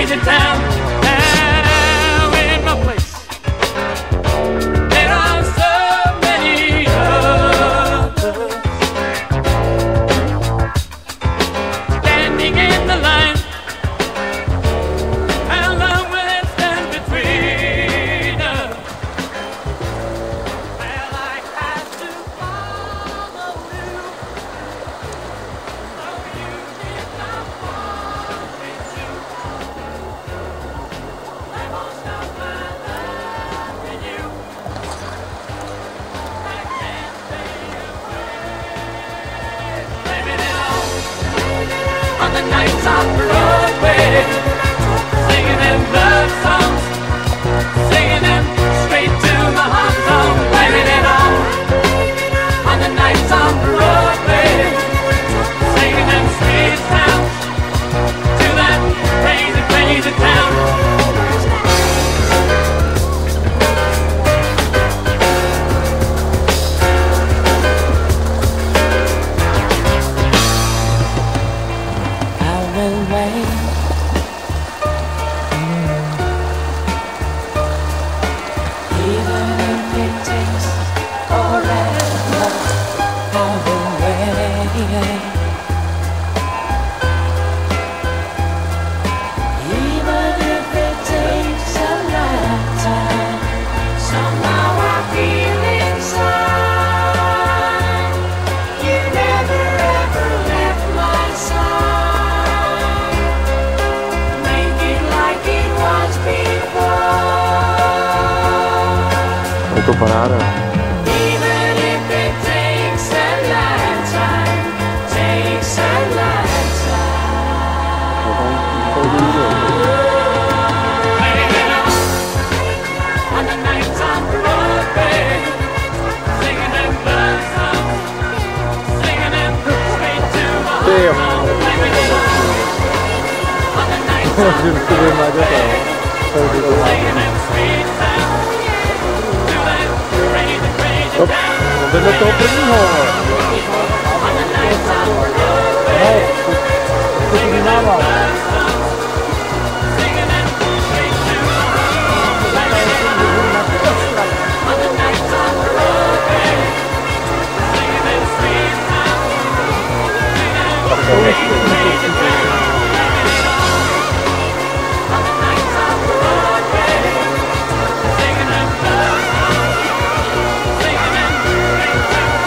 crazy town. Now in my place, there are so many others standing in the line. How long will it stand between us? Well, I had to follow you, though you did not want me to. I won't stop my loving you. I can't stay away. Blaming it all on the nights on Broadway, singing them love songs, singing them straight to my heart song. Blaming it all on the nights on Broadway, singing them sweet sounds to that crazy, crazy town. I will wait. Even if it takes forever, I will wait. Even if it takes a lifetime, somehow I feel inside you never ever left my side. Make it like it was before. Je to paráda. Even if it takes a lifetime, takes a lifetime. Blame it on the nights on Broadway, singing them love songs, singing them straight to my heart. Blame it on the nights on Broadway, singing them sweet sounds to that crazy, crazy town. Vedle toho prvního. On the nights on Broadway, singing them love songs, singing them straight to my heart. Blame it on the nights on Broadway, singing them sweet sounds to that crazy, crazy town. Blame it on the nights on Broadway, singing them love songs, singing them straight to my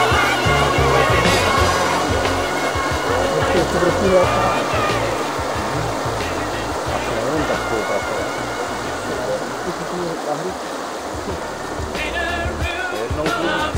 heart. In a room of